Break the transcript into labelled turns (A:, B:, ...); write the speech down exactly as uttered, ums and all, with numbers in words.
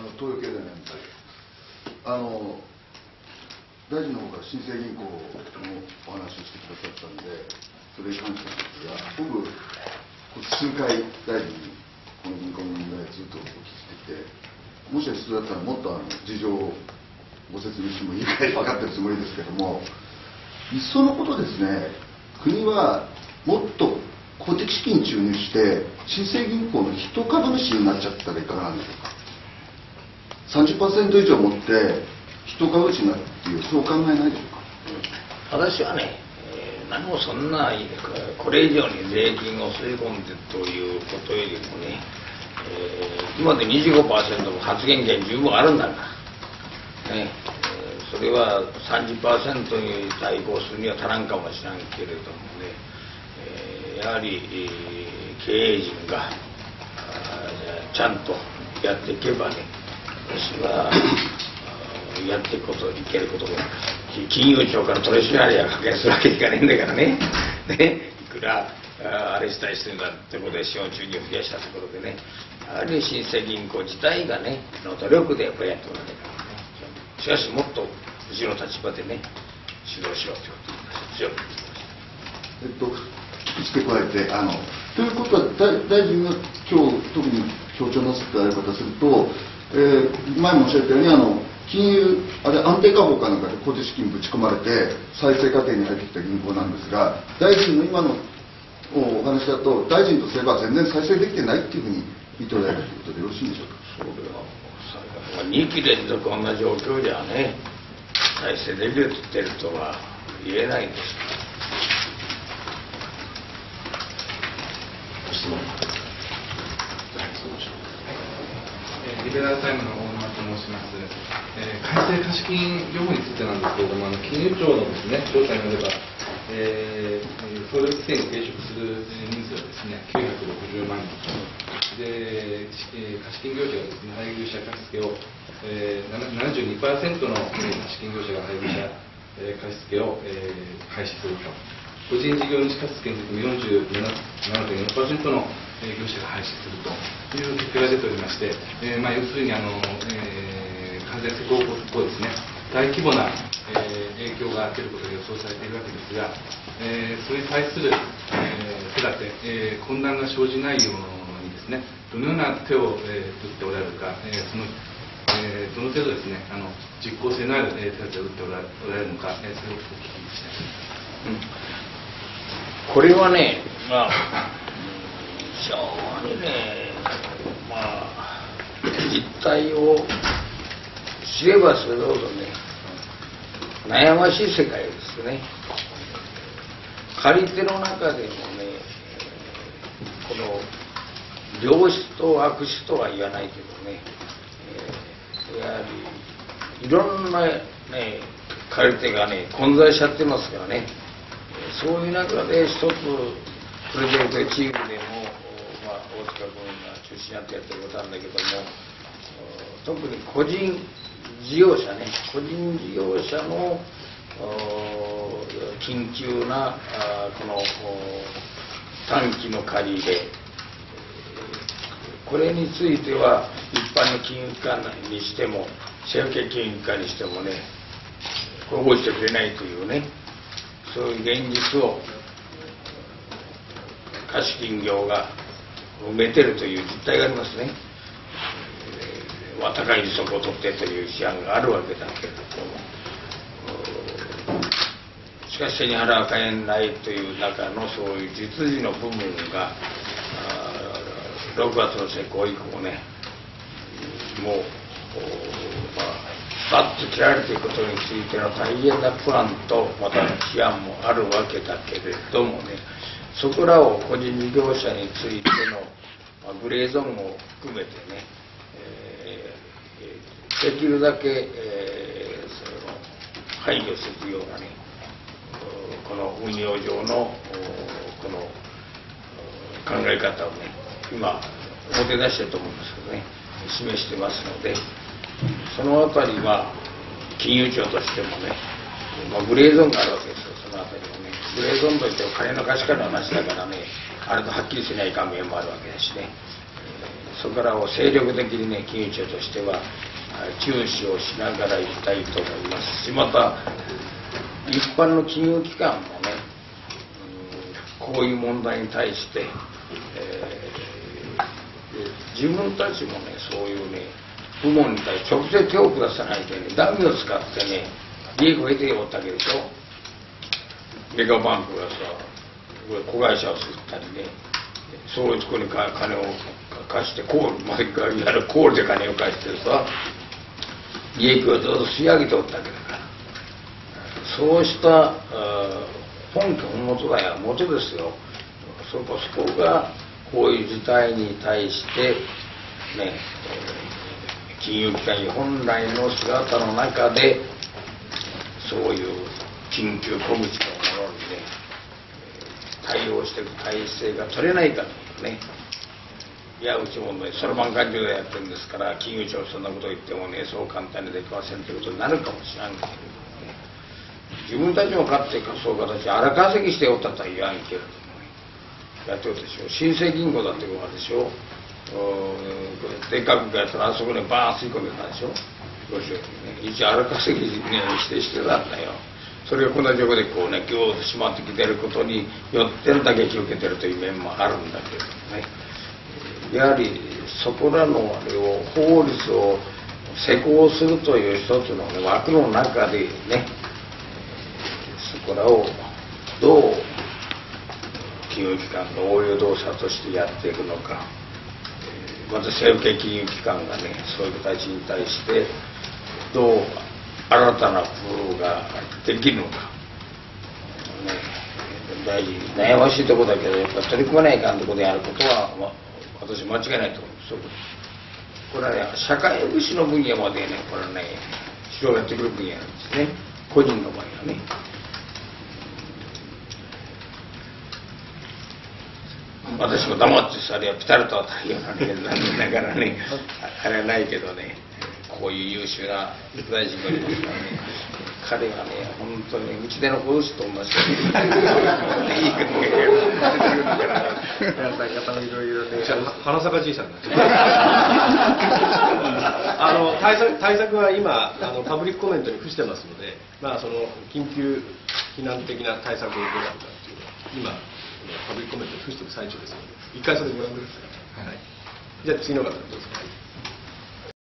A: の東洋経済なんです。あの大臣の方から新生銀行のお話をしてくださったんで、それに関してなんですが、僕、数回大臣にこの銀行の問題をずっとお聞きしてきて、もし必要だったらもっとあの事情をご説明してもいいか分かってるつもりですけども、いっそのことですね、国はもっと公的資金注入して、新生銀行の筆頭株主になっちゃったらいかがなんでしょうか。さんじゅっパーセント 以上持って筆頭株主になるっていう、そうお考えないでしょうか。
B: 私はね、えー、何もそんなこれ以上に税金を吸い込んでということよりもね、えー、今まで にじゅうごパーセント も発言権十分あるんだから、ねえー、それは さんじゅっパーセント に対抗するには足らんかもしれんけれどもね、えー、やはり、えー、経営陣がちゃんとやっていけばね、私はやっていくこといけることが、金融庁から取締りが掛けするわけにいかねえんだからね、ねいくらあれしたりしてるんだってことで資本注入を増やしたところでね、やはり新生銀行自体がねの努力でやっぱりやっておられるからね、しかしもっとうちの立場でね指導しようということ強く言ってました。
A: えっと付け加えて、あのということは大大臣が今日特に強調なさってある方すると、えー、前もおっしゃったようにあの金融あれ安定化法かなんかで公的資金ぶち込まれて再生過程に入ってきた銀行なんですが、大臣の今のお話だと大臣とすれば全然再生できてないっていうふうに見ておられるということでよろしいんでしょうか。
B: それはにき連続こんな状況じゃね再生できるって言ってるとは言えないんです。
C: 質問。リベラルタイムの大沼と申します。えー、改正貸金業法についてなんですけれども、あの金融庁のですね調査によれば、えー、総力規制に抵触する人数はですねきゅうひゃくろくじゅうまんにんで、えー、貸金業者がですね配偶者貸付を、えー、ななじゅうにパーセント の貸金業者が配偶者、えー、貸付を、えー、開始すると。個人事業主貸付についても よんじゅうななてんよんパーセント の業者が廃止するという結果が出ておりまして、えーまあ、要するにあの、えー、完全施行後ですね、大規模な、えー、影響が出ることが予想されているわけですが、えー、それに対する、えー、手立て、えー、混乱が生じないようにですね、どのような手を、えー、打っておられるか、えー、そのえー、どの程度ですね、あの実効性のある、えー、手立てを打っておられるのか、えー、それをお聞きしたいと思います。
B: うんこれはね、まあ、非常にね、まあ、実態を知ればするほどね、悩ましい世界ですね。借り手の中でもね、この良質と悪質とは言わないけどね、やはりいろんな、ね、借り手がね、混在しちゃってますからね。そういう中で一つプロジェクトチームでも、まあ、大塚君が中心になってやってることなんだけども、特に個人事業者ね、個人事業者の緊急なこの短期の借り入れ、これについては一般の金融機関にしても政府系金融機関にしてもね、応じてくれないというね、そういう現実を貸金業が埋めてるという実態がありますね。えーまあ、高い利息を取ってという批判があるわけだけれども、しかし背に腹は買えないという中のそういう実需の部分がろくがつの施行以降ね、もう、まあバッと切られていくことについての大変なプランとまた批判もあるわけだけれどもね、そこらを個人事業者についての、まあ、グレーゾーンを含めてね、えー、できるだけ、えー、その配慮するようなね、この運用上のこの考え方をね、今表出してると思うんですけどね、示してますので、そのあたりは金融庁としてもね、まあ、グレーゾーンがあるわけですよ。そのあたりはね、グレーゾーンといっても金の貸しからの話だからね、あれとはっきりしない関係もあるわけだしね、 そこからを精力的にね金融庁としては注視をしながらいきたいと思いますし、また一般の金融機関もね、うん、こういう問題に対して、えー、自分たちもねそういうね部門に対して直接手を下さないでね、談義を使ってね利益を得ておったわけでしょ。メガバンクがさ子会社を作ったりね、そういうところに金を貸してコール、まあ、いわゆるコールで金を貸してさ利益をずっと吸い上げておったわけだから、そうした本家本元だよ元ですよ。そこそこがこういう事態に対してね、金融機関本来の姿の中でそういう緊急小口のものにね対応していく体制が取れないかとね。いやうちもねそろばん勘定でやってるんですから金融庁そんなこと言ってもねそう簡単にできませんということになるかもしれないけど、ね、自分たちもかつてそういう形で荒稼ぎしておったとは言わんけれども、ね、やっておったでしょ。新生銀行だってことでしょ。でっかくやったらあそこにバーン吸い込んでたでしょ。どうしようね一荒稼ぎ、ね、してしてたんだよ。それがこんな状況でこうねぎゅーっと締まってきてることによって打撃を受けてるという面もあるんだけれどもね、やはりそこらのあれを法律を施行するという一つの、ね、枠の中でねそこらをどう金融機関の応用動作としてやっていくのか、また政府系金融機関がねそういう形に対してどう新たな工夫ができるのか、ね、大事悩ましいところだけどやっぱり取り組まないかんところでやることは、まあ、私間違いないと思います。これはね社会福祉の分野までねこれはね広がってくる分野なんですね。個人の場合はね。私も黙ってそれはピタリと当たるようなね残念ながらねあれはないけどね、こういう優秀な大臣がいますからね、彼はね本当にうちでの子牛と同じいい考えが方もいろいろね
D: 花咲かじいさんになっちゃうあの対策対策は今あのパブリックコメントに付してますので、まあその緊急避難的な対策をどうやるかっていうのは今パブリックコメントに付している最中ですので一回それご覧ください。はい、じゃあ次の方どうぞ。